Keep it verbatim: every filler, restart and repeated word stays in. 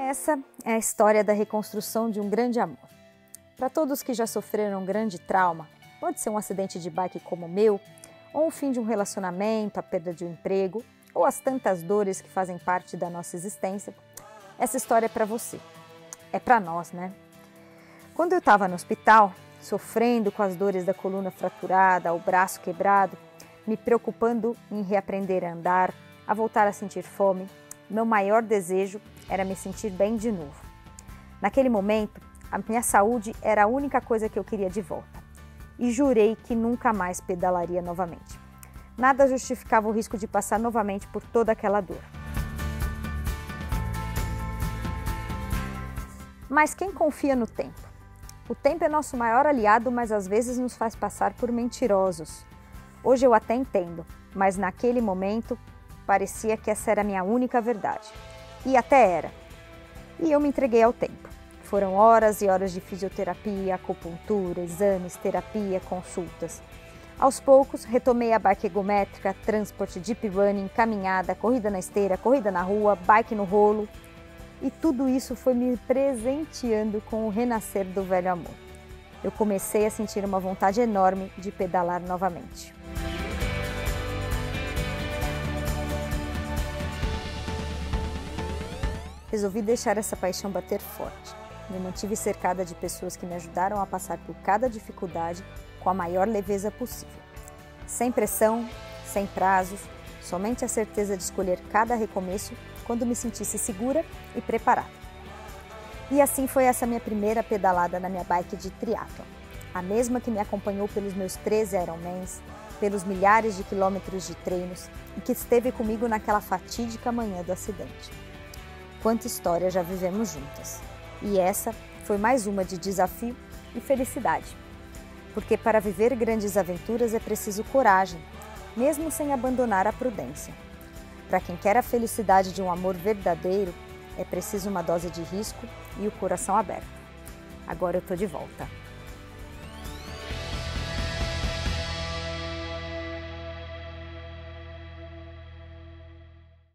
Essa é a história da reconstrução de um grande amor. Para todos que já sofreram um grande trauma, pode ser um acidente de bike como o meu, ou o fim de um relacionamento, a perda de um emprego, ou as tantas dores que fazem parte da nossa existência, essa história é para você. É para nós, né? Quando eu estava no hospital, sofrendo com as dores da coluna fraturada, o braço quebrado, me preocupando em reaprender a andar, a voltar a sentir fome, meu maior desejo era me sentir bem de novo. Naquele momento, a minha saúde era a única coisa que eu queria de volta. E jurei que nunca mais pedalaria novamente. Nada justificava o risco de passar novamente por toda aquela dor. Mas quem confia no tempo? O tempo é nosso maior aliado, mas às vezes nos faz passar por mentirosos. Hoje eu até entendo, mas naquele momento parecia que essa era a minha única verdade. E até era. E eu me entreguei ao tempo. Foram horas e horas de fisioterapia, acupuntura, exames, terapia, consultas. Aos poucos, retomei a bike ergométrica, transporte, deep running, caminhada, corrida na esteira, corrida na rua, bike no rolo. E tudo isso foi me presenteando com o renascer do velho amor. Eu comecei a sentir uma vontade enorme de pedalar novamente. Resolvi deixar essa paixão bater forte. Me mantive cercada de pessoas que me ajudaram a passar por cada dificuldade com a maior leveza possível. Sem pressão, sem prazos, somente a certeza de escolher cada recomeço quando me sentisse segura e preparada. E assim foi essa minha primeira pedalada na minha bike de triatlon. A mesma que me acompanhou pelos meus treze Ironmans, pelos milhares de quilômetros de treinos e que esteve comigo naquela fatídica manhã do acidente. Quanta história já vivemos juntas. E essa foi mais uma de desafio e felicidade. Porque para viver grandes aventuras é preciso coragem, mesmo sem abandonar a prudência. Para quem quer a felicidade de um amor verdadeiro, é preciso uma dose de risco e o coração aberto. Agora eu tô de volta.